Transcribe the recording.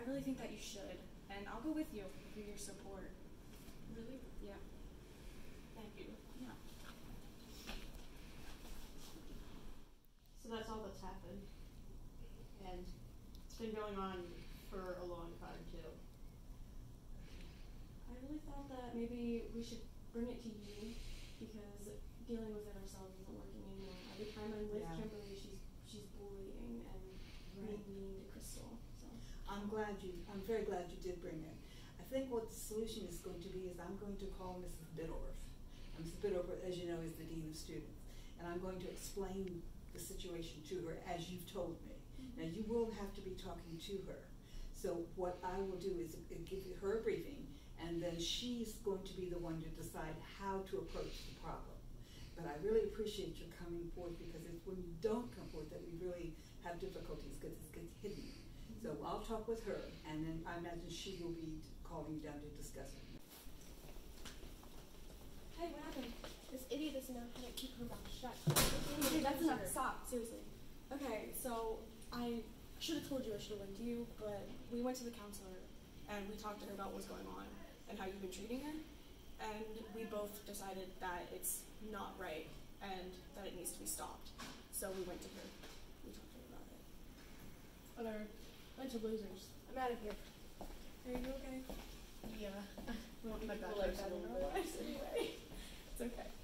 I really think that you should, and I'll go with you for your support. Really? Yeah. Thank you. Yeah. So that's all that's happened. And it's been going on for a long time too. I really thought that maybe we should bring it to you because dealing with it ourselves isn't working anymore. Every time I'm with Kimberlei, she's bullying and being mean to Crystal. So I'm very glad you did bring it. I think what the solution is going to be is I'm going to call Mrs. Biddorf. And Mrs. Biddorf, as you know, is the Dean of Students. And I'm going to explain the situation to her as you've told me. Now you will have to be talking to her. So what I will do is give her a briefing, and then she's going to be the one to decide how to approach the problem. But I really appreciate your coming forth, because it's when you don't come forth that we really have difficulties, because it gets hidden. So I'll talk with her, and then I imagine she will be calling you down to discuss it. hey, what happened? This idiot doesn't know how to keep her mouth shut. Okay, that's enough. Stop. Seriously. Okay, so I should have told you, I should have went to you, but we went to the counselor and we talked to her about what's going on and how you've been treating her, and we both decided that it's not right and that it needs to be stopped. So we went to her. We talked to her about it. Whatever. Bunch of losers. I'm out of here. Are you okay? Yeah. Well, My my back back hurts a little bit. anyway. It's okay.